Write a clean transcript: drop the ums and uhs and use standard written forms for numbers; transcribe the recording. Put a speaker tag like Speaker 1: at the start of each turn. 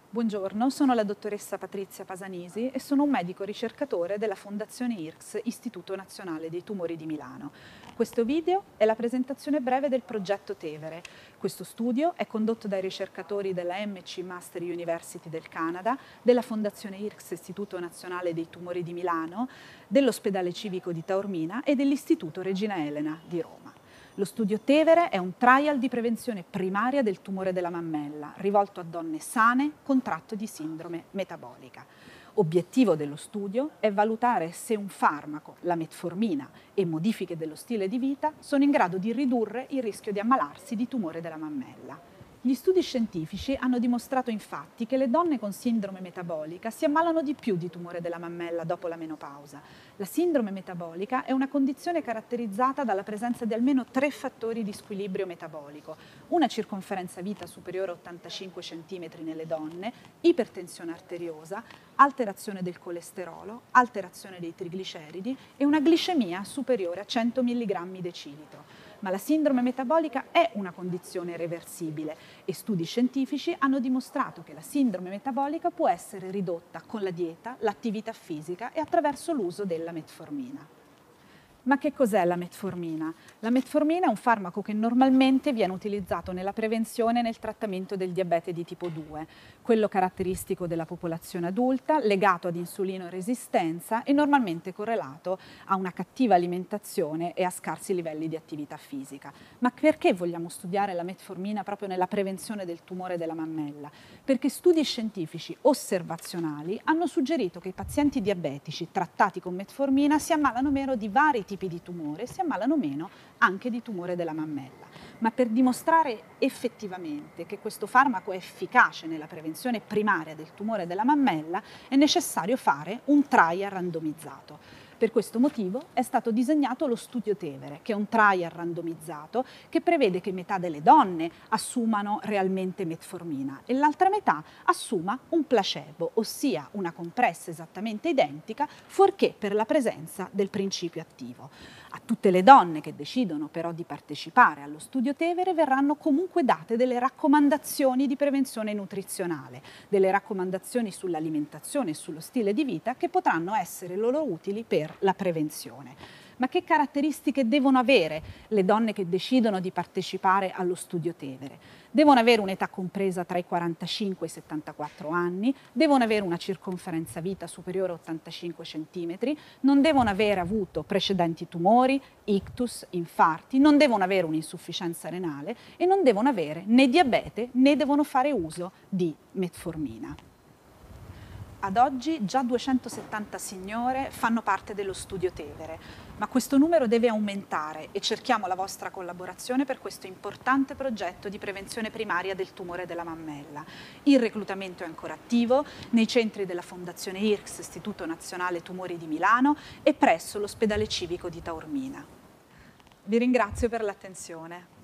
Speaker 1: Buongiorno, sono la dottoressa Patrizia Pasanisi e sono un medico ricercatore della Fondazione IRCS, Istituto Nazionale dei Tumori di Milano. Questo video è la presentazione breve del progetto Tevere. Questo studio è condotto dai ricercatori della MC Master University del Canada, della Fondazione IRCS, Istituto Nazionale dei Tumori di Milano, dell'Ospedale Civico di Taormina e dell'Istituto Regina Elena di Roma. Lo studio Tevere è un trial di prevenzione primaria del tumore della mammella, rivolto a donne sane con tratto di sindrome metabolica. Obiettivo dello studio è valutare se un farmaco, la metformina e modifiche dello stile di vita sono in grado di ridurre il rischio di ammalarsi di tumore della mammella. Gli studi scientifici hanno dimostrato infatti che le donne con sindrome metabolica si ammalano di più di tumore della mammella dopo la menopausa. La sindrome metabolica è una condizione caratterizzata dalla presenza di almeno 3 fattori di squilibrio metabolico: una circonferenza vita superiore a 85 cm nelle donne, ipertensione arteriosa, alterazione del colesterolo, alterazione dei trigliceridi e una glicemia superiore a 100 mg decilitro. Ma la sindrome metabolica è una condizione reversibile e studi scientifici hanno dimostrato che la sindrome metabolica può essere ridotta con la dieta, l'attività fisica e attraverso l'uso della metformina. Ma che cos'è la metformina? La metformina è un farmaco che normalmente viene utilizzato nella prevenzione e nel trattamento del diabete di tipo 2, quello caratteristico della popolazione adulta, legato ad insulinoresistenza e normalmente correlato a una cattiva alimentazione e a scarsi livelli di attività fisica. Ma perché vogliamo studiare la metformina proprio nella prevenzione del tumore della mammella? Perché studi scientifici osservazionali hanno suggerito che i pazienti diabetici trattati con metformina si ammalano meno di vari tipi di tumore, si ammalano meno anche di tumore della mammella. Ma per dimostrare effettivamente che questo farmaco è efficace nella prevenzione primaria del tumore della mammella è necessario fare un trial randomizzato. Per questo motivo è stato disegnato lo studio Tevere, che è un trial randomizzato che prevede che metà delle donne assumano realmente metformina e l'altra metà assuma un placebo, ossia una compressa esattamente identica, fuorché per la presenza del principio attivo. A tutte le donne che decidono però di partecipare allo studio Tevere verranno comunque date delle raccomandazioni di prevenzione nutrizionale, delle raccomandazioni sull'alimentazione e sullo stile di vita che potranno essere loro utili per la prevenzione. Ma che caratteristiche devono avere le donne che decidono di partecipare allo studio Tevere? Devono avere un'età compresa tra i 45 e i 74 anni, devono avere una circonferenza vita superiore a 85 cm, non devono aver avuto precedenti tumori, ictus, infarti, non devono avere un'insufficienza renale e non devono avere né diabete né devono fare uso di metformina. Ad oggi già 270 signore fanno parte dello studio Tevere, ma questo numero deve aumentare e cerchiamo la vostra collaborazione per questo importante progetto di prevenzione primaria del tumore della mammella. Il reclutamento è ancora attivo nei centri della Fondazione IRCS, Istituto Nazionale Tumori di Milano, e presso l'Ospedale Civico di Taormina. Vi ringrazio per l'attenzione.